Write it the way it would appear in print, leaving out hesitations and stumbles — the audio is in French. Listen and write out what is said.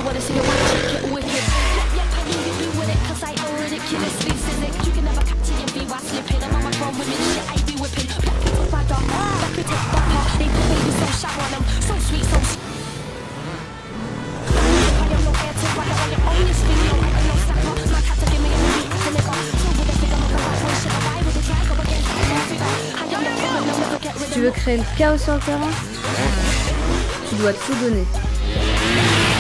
Si tu veux créer le chaos sur le terrain, tu dois tout donner.